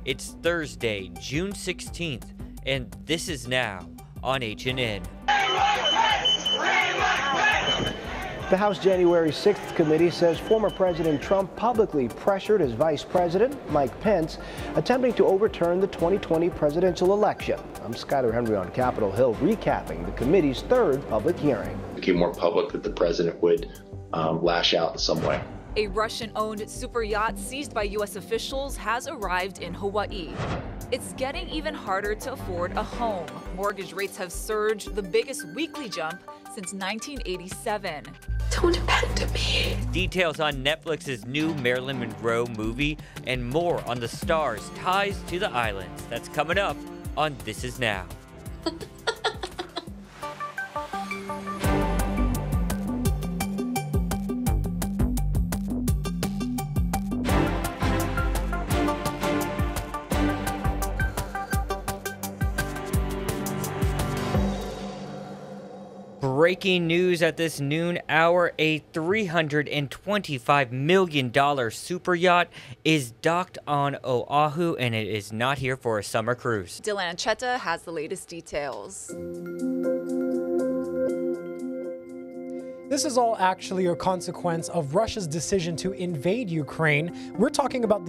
It's Thursday, June 16th, and this is now on HNN. The House January 6th committee says former President Trump publicly pressured his vice president, Mike Pence, attempting to overturn the 2020 presidential election. I'm Skyler Henry on Capitol Hill, recapping the committee's third public hearing. It became more public that the president would lash out in some way. A Russian-owned super yacht seized by U.S. officials has arrived in Hawaii. It's getting even harder to afford a home. Mortgage rates have surged, the biggest weekly jump since 1987. Don't abandon me. Details on Netflix's new Marilyn Monroe movie and more on the star's ties to the islands. That's coming up on This Is Now. Breaking news at this noon hour, a $325 million super yacht is docked on Oahu, and it is not here for a summer cruise. Dylan Ancheta has the latest details. This is all actually a consequence of Russia's decision to invade Ukraine. We're talking about the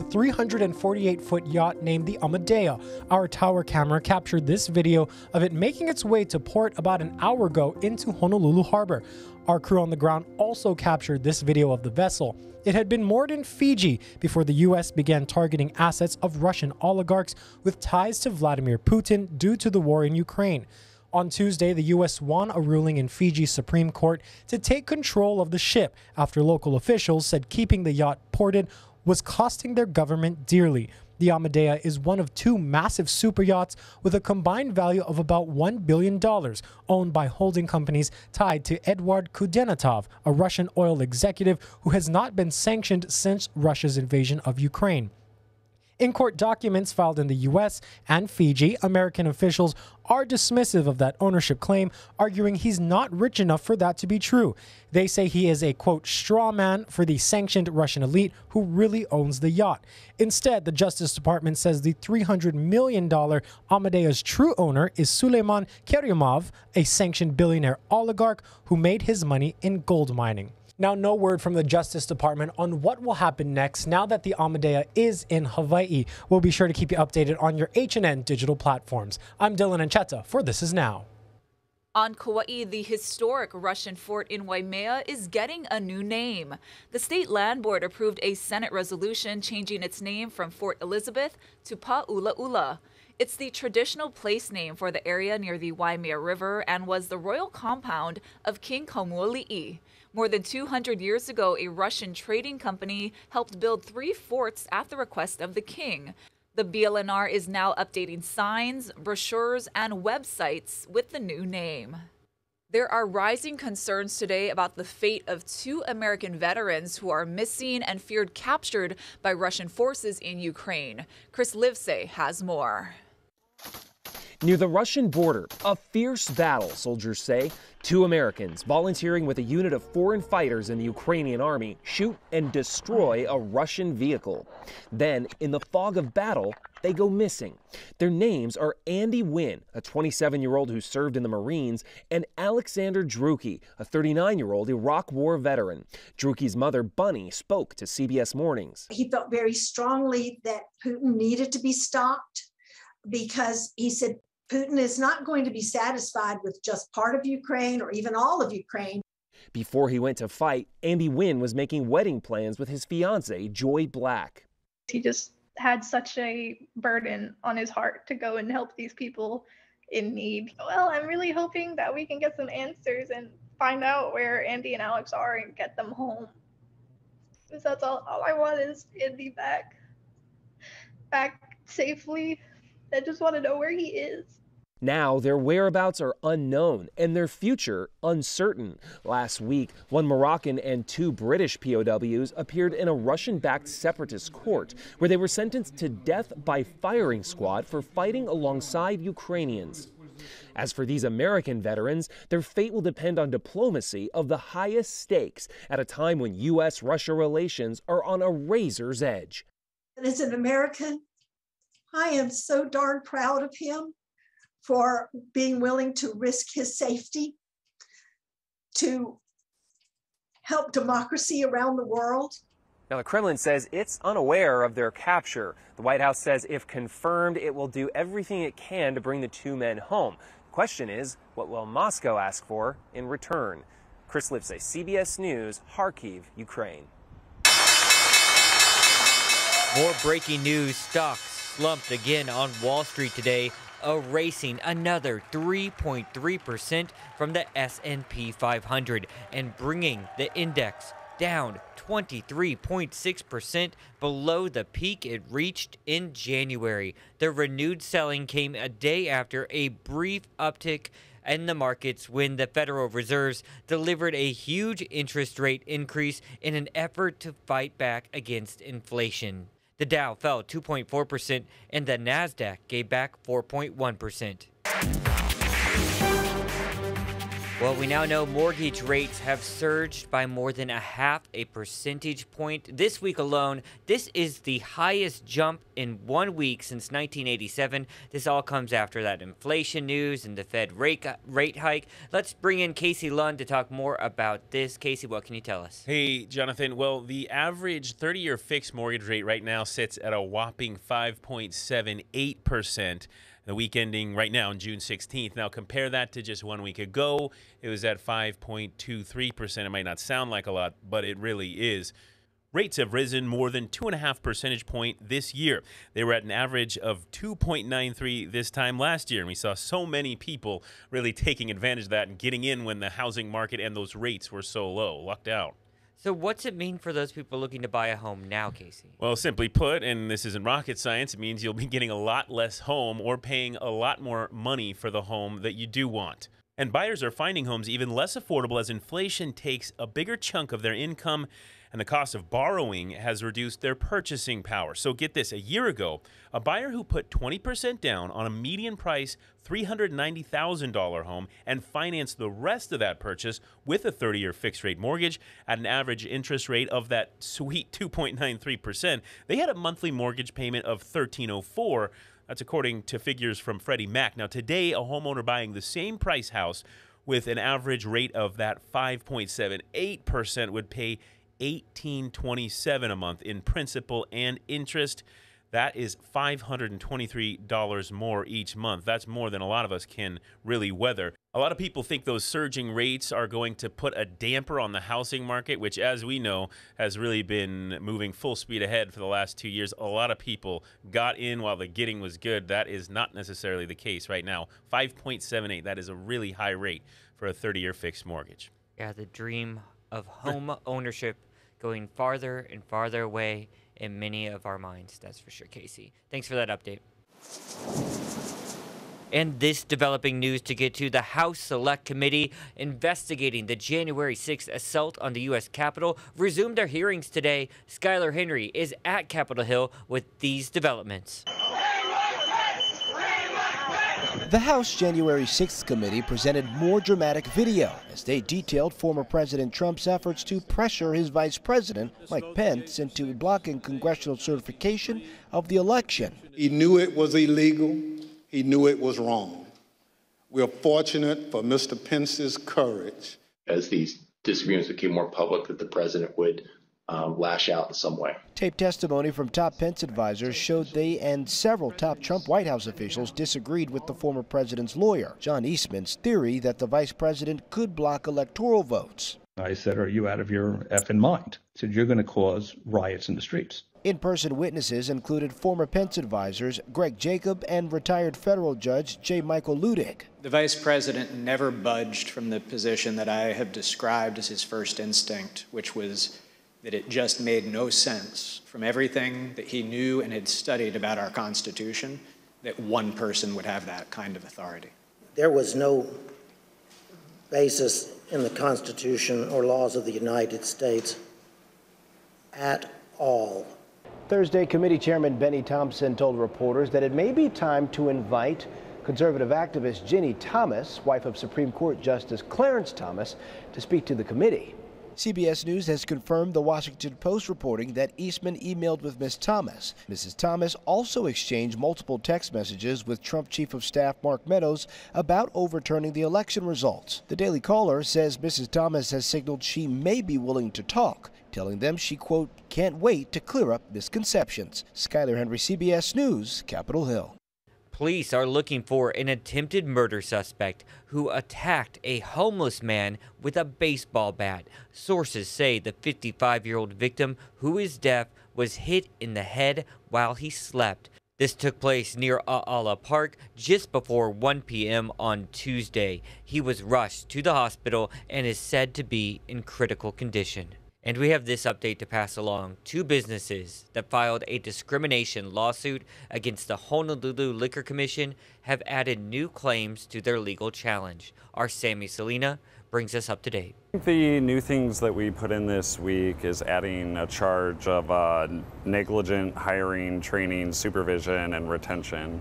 348-foot yacht named the Amadea. Our tower camera captured this video of it making its way to port about an hour ago into Honolulu Harbor. Our crew on the ground also captured this video of the vessel. It had been moored in Fiji before the U.S. began targeting assets of Russian oligarchs with ties to Vladimir Putin due to the war in Ukraine. On Tuesday, the U.S. won a ruling in Fiji's Supreme Court to take control of the ship after local officials said keeping the yacht ported was costing their government dearly. The Amadea is one of two massive super yachts with a combined value of about $1 billion, owned by holding companies tied to Eduard Kudenatov, a Russian oil executive who has not been sanctioned since Russia's invasion of Ukraine. In court documents filed in the U.S. and Fiji, American officials are dismissive of that ownership claim, arguing he's not rich enough for that to be true. They say he is a, quote, straw man for the sanctioned Russian elite who really owns the yacht. Instead, the Justice Department says the $300 million Amadea's true owner is Suleiman Kerimov, a sanctioned billionaire oligarch who made his money in gold mining. Now, no word from the Justice Department on what will happen next now that the Amadea is in Hawaii. We'll be sure to keep you updated on your HNN digital platforms. I'm Dylan Ancheta for This Is Now. On Kauai, the historic Russian fort in Waimea is getting a new name. The State Land Board approved a Senate resolution changing its name from Fort Elizabeth to Pa'ulaula. It's the traditional place name for the area near the Waimea River and was the royal compound of King Kaumoali'i. More than 200 years ago, a Russian trading company helped build 3 forts at the request of the king. The billionaire is now updating signs, brochures, and websites with the new name. There are rising concerns today about the fate of 2 American veterans who are missing and feared captured by Russian forces in Ukraine. Chris Livesay has more. Near the Russian border, a fierce battle, soldiers say. 2 Americans volunteering with a unit of foreign fighters in the Ukrainian army shoot and destroy a Russian vehicle. Then, in the fog of battle, they go missing. Their names are Andy Wynn, a 27-year-old who served in the Marines, and Alexander Druki, a 39-year-old Iraq War veteran. Druki's mother, Bunny, spoke to CBS Mornings. He felt very strongly that Putin needed to be stopped because he said Putin is not going to be satisfied with just part of Ukraine or even all of Ukraine. Before he went to fight, Andy Wynn was making wedding plans with his fiancée, Joy Black. He just had such a burden on his heart to go and help these people in need. Well, I'm really hoping that we can get some answers and find out where Andy and Alex are and get them home. Because that's all I want is Andy back safely. I just want to know where he is. Now, their whereabouts are unknown and their future uncertain. Last week, 1 Moroccan and 2 British POWs appeared in a Russian-backed separatist court where they were sentenced to death by firing squad for fighting alongside Ukrainians. As for these American veterans, their fate will depend on diplomacy of the highest stakes at a time when U.S.-Russia relations are on a razor's edge. As an American, I am so darn proud of him for being willing to risk his safety to help democracy around the world. Now, the Kremlin says it's unaware of their capture. The White House says if confirmed, it will do everything it can to bring the two men home. The question is, what will Moscow ask for in return? Chris Lipsey, CBS News, Kharkiv, Ukraine. More breaking news. Stocks slumped again on Wall Street today, erasing another 3.3% from the S&P 500 and bringing the index down 23.6% below the peak it reached in January. The renewed selling came a day after a brief uptick in the markets when the Federal Reserve delivered a huge interest rate increase in an effort to fight back against inflation. The Dow fell 2.4% and the Nasdaq gave back 4.1%. Well, we now know mortgage rates have surged by more than 0.5 percentage point this week alone. This is the highest jump in 1 week since 1987. This all comes after that inflation news and the Fed rate hike. Let's bring in Casey Lund to talk more about this. Casey, what can you tell us? Hey, Jonathan. Well, the average 30-year fixed mortgage rate right now sits at a whopping 5.78%. The week ending right now on June 16th. Now compare that to just 1 week ago. It was at 5.23%. It might not sound like a lot, but it really is. Rates have risen more than 2.5 percentage point this year. They were at an average of 2.93 this time last year, and we saw so many people really taking advantage of that and getting in when the housing market and those rates were so low, lucked out. So what's it mean for those people looking to buy a home now, Casey? Well, simply put, and this isn't rocket science, it means you'll be getting a lot less home or paying a lot more money for the home that you do want. And buyers are finding homes even less affordable as inflation takes a bigger chunk of their income and the cost of borrowing has reduced their purchasing power. So get this, a year ago, a buyer who put 20% down on a median price $390,000 home and financed the rest of that purchase with a 30-year fixed rate mortgage at an average interest rate of that sweet 2.93%, they had a monthly mortgage payment of $1,304. That's according to figures from Freddie Mac. Now today, a homeowner buying the same price house with an average rate of that 5.78% would pay $1,827 a month in principal and interest. That is $523 more each month. That's more than a lot of us can really weather. A lot of people think those surging rates are going to put a damper on the housing market, which, as we know, has really been moving full speed ahead for the last 2 years. A lot of people got in while the getting was good. That is not necessarily the case right now. 5.78, that is a really high rate for a 30-year fixed mortgage. Yeah, the dream of home ownership going farther and farther away in many of our minds. That's for sure, Casey. Thanks for that update. And this developing news to get to: the House Select Committee investigating the January 6th assault on the U.S. Capitol resumed their hearings today. Skylar Henry is at Capitol Hill with these developments. The House January 6th committee presented more dramatic video as they detailed former President Trump's efforts to pressure his vice president, Mike Pence, into blocking congressional certification of the election. He knew it was illegal. He knew it was wrong. We're fortunate for Mr. Pence's courage. As these disagreements became more public, that the president would lash out in some way. Taped testimony from top Pence advisors showed they and several top Trump White House officials disagreed with the former president's lawyer, John Eastman's theory that the vice president could block electoral votes. I said, are you out of your effing mind? I said, you're going to cause riots in the streets. In-person witnesses included former Pence advisors Greg Jacob and retired federal judge J. Michael Ludig. The vice president never budged from the position that I have described as his first instinct, which was that it just made no sense from everything that he knew and had studied about our Constitution that one person would have that kind of authority. There was no basis in the Constitution or laws of the United States at all. Thursday, committee chairman Benny Thompson told reporters that it may be time to invite conservative activist Ginny Thomas, wife of Supreme Court Justice Clarence Thomas, to speak to the committee. CBS News has confirmed the Washington Post reporting that Eastman emailed with Ms. Thomas. Mrs. Thomas also exchanged multiple text messages with Trump Chief of Staff Mark Meadows about overturning the election results. The Daily Caller says Mrs. Thomas has signaled she may be willing to talk, telling them she, quote, can't wait to clear up misconceptions. Skyler Henry, CBS News, Capitol Hill. Police are looking for an attempted murder suspect who attacked a homeless man with a baseball bat. Sources say the 55-year-old victim, who is deaf, was hit in the head while he slept. This took place near A'ala Park just before 1 p.m. on Tuesday. He was rushed to the hospital and is said to be in critical condition. And we have this update to pass along. 2 businesses that filed a discrimination lawsuit against the Honolulu Liquor Commission have added new claims to their legal challenge. Our Sammy Salina brings us up to date. The new things that we put in this week is adding a charge of negligent hiring, training, supervision, and retention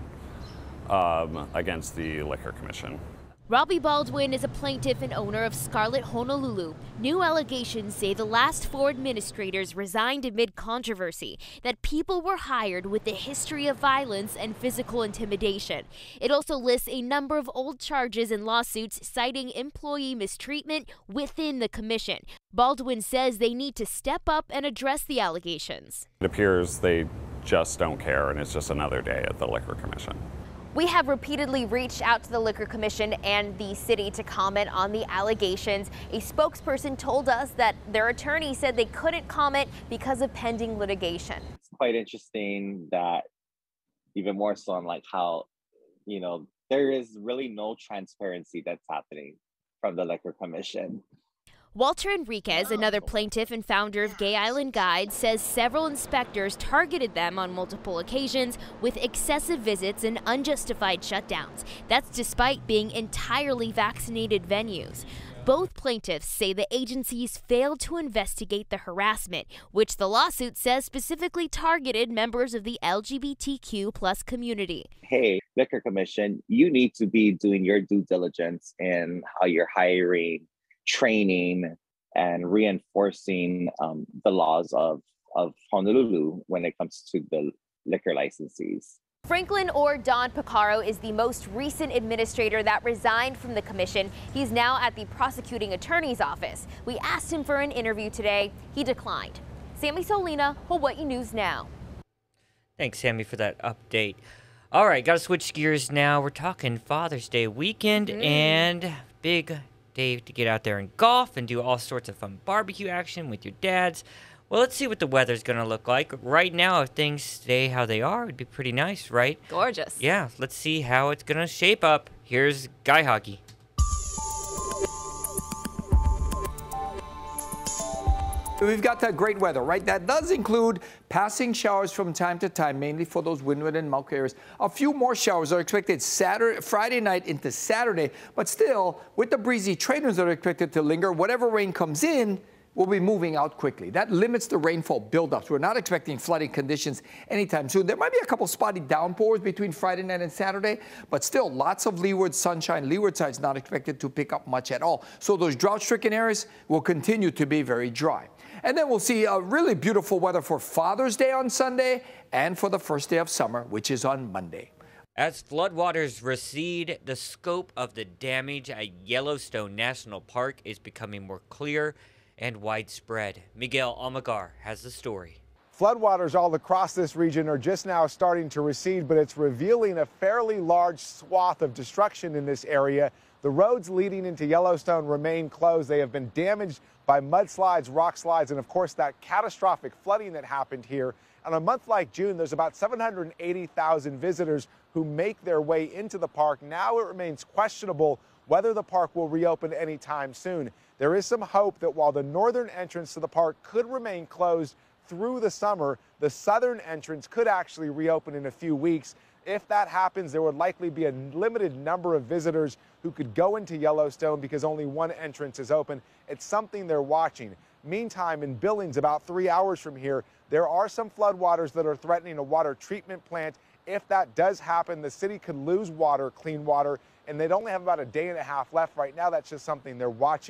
against the Liquor Commission. Robbie Baldwin is a plaintiff and owner of Scarlet Honolulu. New allegations say the last 4 administrators resigned amid controversy, that people were hired with a history of violence and physical intimidation. It also lists a number of old charges and lawsuits citing employee mistreatment within the commission. Baldwin says they need to step up and address the allegations. It appears they just don't care, and it's just another day at the Liquor Commission. We have repeatedly reached out to the Liquor Commission and the city to comment on the allegations. A spokesperson told us that their attorney said they couldn't comment because of pending litigation. It's quite interesting that even more so on like how, there is really no transparency that's happening from the Liquor Commission. Walter Enriquez, another plaintiff and founder of Gay Island Guide, says several inspectors targeted them on multiple occasions with excessive visits and unjustified shutdowns. That's despite being entirely vaccinated venues. Both plaintiffs say the agencies failed to investigate the harassment, which the lawsuit says specifically targeted members of the LGBTQ+ community. Hey, Liquor Commission, you need to be doing your due diligence in how you're hiring, training, and reinforcing the laws of Honolulu when it comes to the liquor licensees. Franklin or Don Picaro is the most recent administrator that resigned from the commission. He's now at the prosecuting attorney's office. We asked him for an interview today. He declined. Sammy Solina, Hawaii News Now. Thanks, Sammy, for that update. All right, got to switch gears now. We're talking Father's Day weekend and big day to get out there and golf and do all sorts of fun barbecue action with your dads. Well, let's see what the weather's going to look like. Right now, if things stay how they are, it'd be pretty nice, right? Gorgeous. Yeah, let's see how it's going to shape up. Here's Guy Hockey. We've got that great weather, right? That does include passing showers from time to time, mainly for those windward and Mauka areas. A few more showers are expected Friday night into Saturday, but still, with the breezy trade winds that are expected to linger, whatever rain comes in will be moving out quickly. That limits the rainfall buildups. We're not expecting flooding conditions anytime soon. There might be a couple spotty downpours between Friday night and Saturday, but still lots of leeward sunshine. Leeward side's not expected to pick up much at all. So those drought-stricken areas will continue to be very dry. And then we'll see a really beautiful weather for Father's Day on Sunday and for the first day of summer, which is on Monday. As floodwaters recede, the scope of the damage at Yellowstone National Park is becoming more clear and widespread. Miguel Almagar has the story. Floodwaters all across this region are just now starting to recede, but it's revealing a fairly large swath of destruction in this area. The roads leading into Yellowstone remain closed. They have been damaged by mudslides, rock slides, and of course that catastrophic flooding that happened here. On a month like June, there's about 780,000 visitors who make their way into the park. Now it remains questionable whether the park will reopen anytime soon. There is some hope that while the northern entrance to the park could remain closed through the summer, the southern entrance could actually reopen in a few weeks. If that happens, there would likely be a limited number of visitors who could go into Yellowstone because only one entrance is open. It's something they're watching. Meantime, in Billings, about 3 hours from here, there are some floodwaters that are threatening a water treatment plant. If that does happen, the city could lose water, clean water, and they'd only have about a day and a half left. Right now, that's just something they're watching.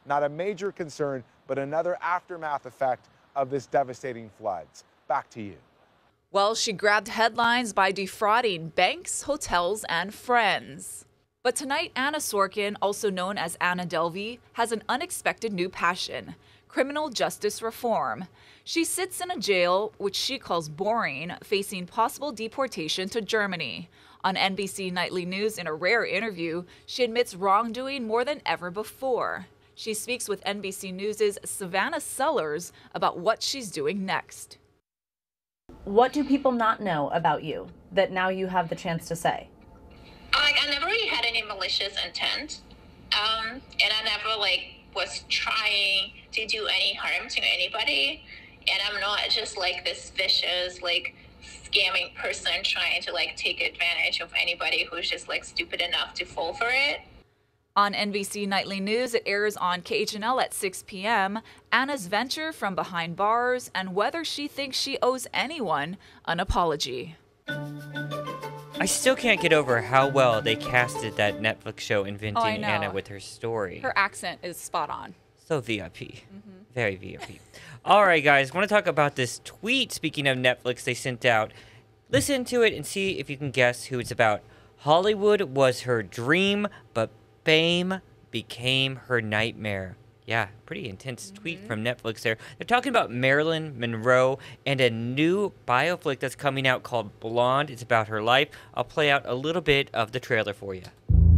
not a major concern, but another aftermath effect of this devastating floods. Back to you. Well, she grabbed headlines by defrauding banks, hotels, and friends. But tonight, Anna Sorkin, also known as Anna Delvey, has an unexpected new passion: criminal justice reform. She sits in a jail, which she calls boring, facing possible deportation to Germany. On NBC Nightly News, in a rare interview, she admits wrongdoing more than ever before. She speaks with NBC News' Savannah Sellers about what she's doing next. What do people not know about you that now you have the chance to say? I never really had any malicious intent, and I never was trying to do any harm to anybody, and I'm not just this vicious scamming person trying to take advantage of anybody who's just stupid enough to fall for it. On NBC Nightly News, it airs on KHNL at 6 p.m., Anna's venture from behind bars and whether she thinks she owes anyone an apology. I still can't get over how well they casted that Netflix show Inventing I know. Anna with her story. Her accent is spot on. So VIP. Very VIP. All right, guys, want to talk about this tweet. Speaking of Netflix, they sent out. Listen to it and see if you can guess who it's about. Hollywood was her dream, but fame became her nightmare. Yeah, pretty intense tweet from Netflix there. They're talking about Marilyn Monroe and a new bioflick that's coming out called Blonde. It's about her life. I'll play out a little bit of the trailer for you.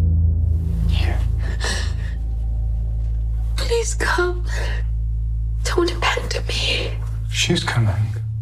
Please come. Don't abandon me. She's coming.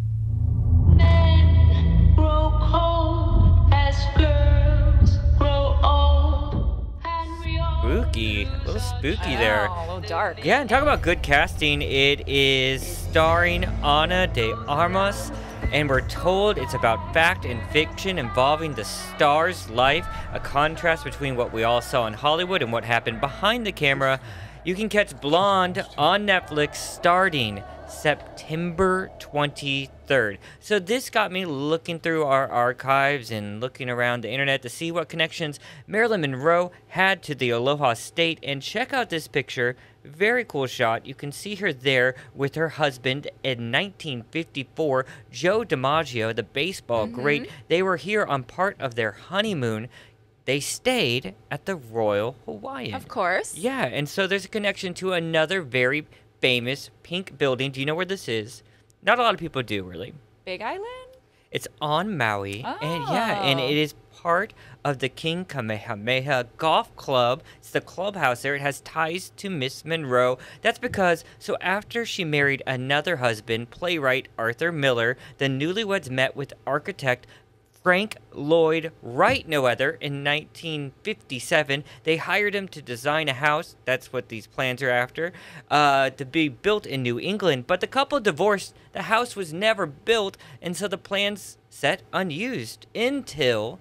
Men grow cold as girls grow old. Spooky. A little spooky there. A little dark. Yeah, and talk about good casting. It is starring Ana de Armas, and we're told it's about fact and fiction involving the star's life, a contrast between what we all saw in Hollywood and what happened behind the camera. You can catch Blonde on Netflix starting September 23rd. So this got me looking through our archives and looking around the internet to see what connections Marilyn Monroe had to the Aloha State. And check out this picture. Very cool shot. You can see her there with her husband in 1954, Joe DiMaggio, the baseball great. They were here on part of their honeymoon. They stayed at the Royal Hawaiian. Of course. Yeah, and so there's a connection to another very famous pink building. Do you know where this is? Not a lot of people do, really. Big Island? It's on Maui. And it is part of the King Kamehameha Golf Club. It's the clubhouse there. It has ties to Miss Monroe. That's because, so after she married another husband, playwright Arthur Miller, the newlyweds met with architect Frank Lloyd Wright, no other, in 1957. They hired him to design a house, that's what these plans are after, to be built in New England. But the couple divorced. The house was never built, and so the plans sat unused until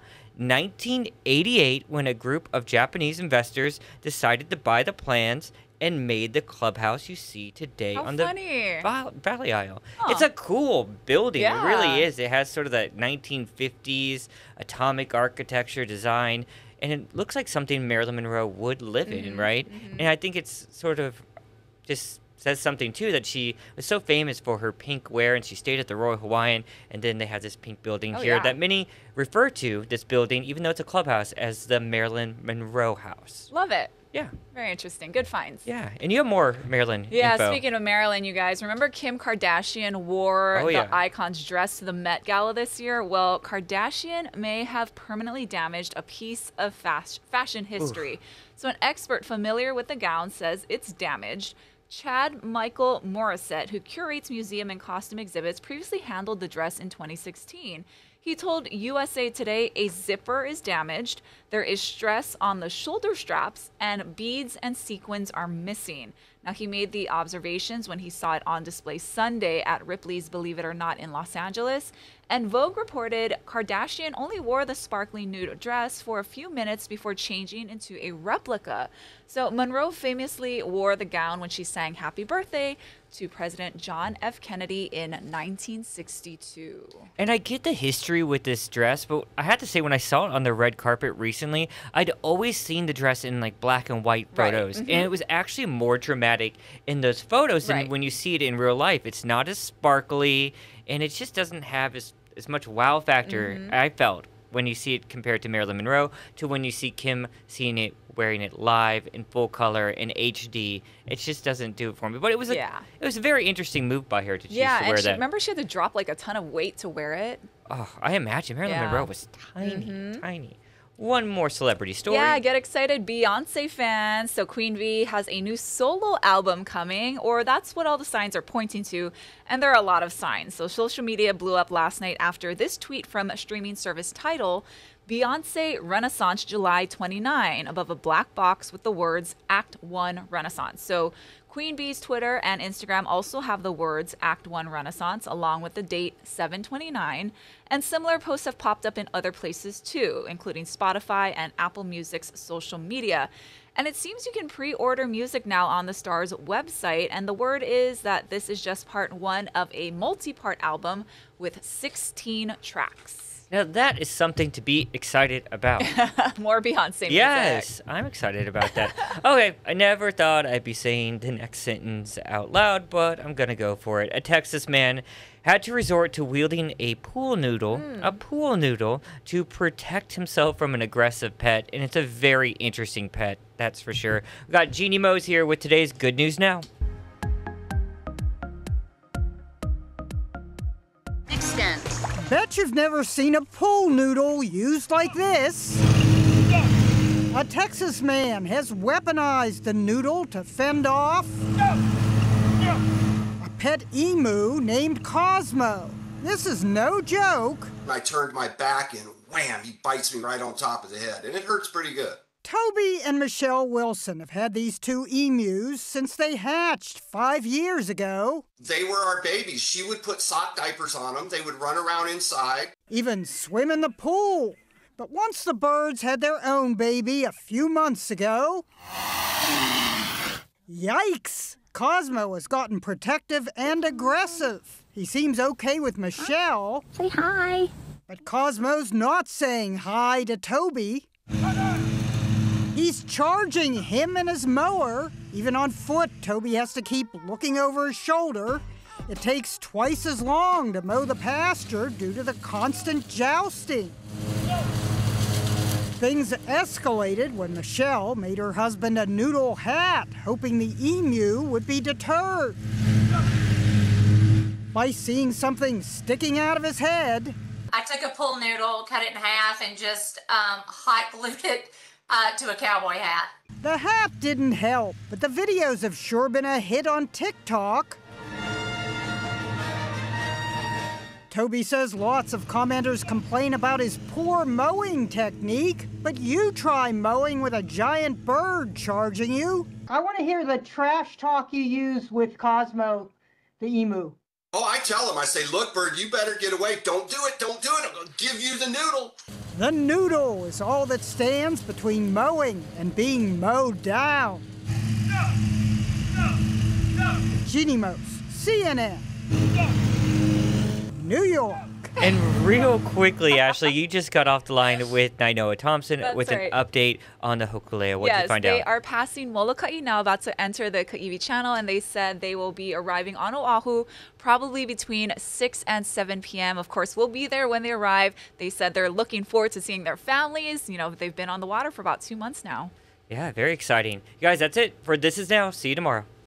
1988, when a group of Japanese investors decided to buy the plans and made the clubhouse you see today on the Valley Isle. It's a cool building. It really is. It has sort of that 1950s atomic architecture design, and it looks like something Marilyn Monroe would live in, right? And I think it's sort of just says something, too, that she was so famous for her pink wear, and she stayed at the Royal Hawaiian, and then they have this pink building here that many refer to, this building, even though it's a clubhouse, as the Marilyn Monroe House. Love it. Yeah. Very interesting. Good finds. Yeah. And you have more Marilyn info. Speaking of Marilyn, you guys, remember Kim Kardashian wore the icon's dress to the Met Gala this year? Well, Kardashian may have permanently damaged a piece of fashion history. Oof. So an expert familiar with the gown says it's damaged. Chad Michael Morissette, who curates museum and costume exhibits, previously handled the dress in 2016. He told USA Today a zipper is damaged, there is stress on the shoulder straps, and beads and sequins are missing. Now, he made the observations when he saw it on display Sunday at Ripley's Believe It or Not in Los Angeles. And Vogue reported Kardashian only wore the sparkly nude dress for a few minutes before changing into a replica. So Monroe famously wore the gown when she sang Happy Birthday to President John F. Kennedy in 1962. And I get the history with this dress, but I have to say, when I saw it on the red carpet recently, I'd always seen the dress in like black and white photos. Right. And it was actually more dramatic in those photos than when you see it in real life. It's not as sparkly, and it just doesn't have as much wow factor, I felt, when you see it compared to Marilyn Monroe, to when you see Kim seeing it, wearing it live in full color in HD. It just doesn't do it for me. But it was it was a very interesting move by her to choose to wear and that. Remember, she had to drop like a ton of weight to wear it. Oh, I imagine Marilyn Monroe was tiny, tiny. One more celebrity story. Yeah, get excited, Beyonce fans. So Queen Bee has a new solo album coming, or that's what all the signs are pointing to. And there are a lot of signs. So social media blew up last night after this tweet from streaming service Tidal: Beyonce Renaissance July 29, above a black box with the words Act 1 Renaissance. So Queen Bee's Twitter and Instagram also have the words Act 1 Renaissance along with the date 7/29. And similar posts have popped up in other places too, including Spotify and Apple Music's social media. And it seems you can pre-order music now on the star's website. And the word is that this is just part one of a multi-part album with 16 tracks. Now that is something to be excited about. More Beyonce music. Yes, I'm excited about that. Okay, I never thought I'd be saying the next sentence out loud, but I'm gonna go for it. A Texas man had to resort to wielding a pool noodle, to protect himself from an aggressive pet, and it's a very interesting pet, that's for sure. We got Jeannie Mose here with today's Good News Now. Extent. Bet you've never seen a pool noodle used like this. A Texas man has weaponized the noodle to fend off a pet emu named Cosmo. This is no joke. I turned my back and wham, he bites me right on top of the head, and it hurts pretty good. Toby and Michelle Wilson have had these two emus since they hatched 5 years ago. They were our babies. She would put sock diapers on them. They would run around inside. Even swim in the pool. But once the birds had their own baby a few months ago, yikes! Cosmo has gotten protective and aggressive. He seems okay with Michelle. Say hi. But Cosmo's not saying hi to Toby. He's charging him and his mower. Even on foot, Toby has to keep looking over his shoulder. It takes twice as long to mow the pasture due to the constant jousting. Things escalated when Michelle made her husband a noodle hat, hoping the emu would be deterred. By seeing something sticking out of his head. I took a pool noodle, cut it in half, and just hot glued it to a cowboy hat. The hat didn't help, but the videos have sure been a hit on TikTok. Toby says lots of commenters complain about his poor mowing technique, but you try mowing with a giant bird charging you. I want to hear the trash talk you use with Cosmo, the emu. Oh, I tell him, I say, look, bird, you better get away. Don't do it. Don't do it. I'm going to give you the noodle. The noodle is all that stands between mowing and being mowed down. Jeannie Mose, CNN, New York. And real quickly, Ashley, you just got off the line with Nainoa Thompson with an update on the Hokulea. What did you find out? Yes, they are passing Molokai now, about to enter the Kaiwi Channel, and they said they will be arriving on Oahu probably between 6 and 7 p.m. Of course, we'll be there when they arrive. They said they're looking forward to seeing their families. You know, they've been on the water for about 2 months now. Yeah, very exciting. You guys, that's it for This Is Now. See you tomorrow.